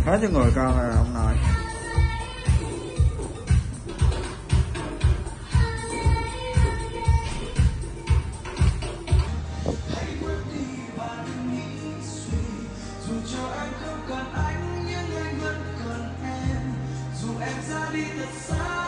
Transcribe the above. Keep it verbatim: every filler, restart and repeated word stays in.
hết cho người con rồi ông nội. Cho anh không cần anh nhưng anh vẫn cần em, dù em ra đi thật xa.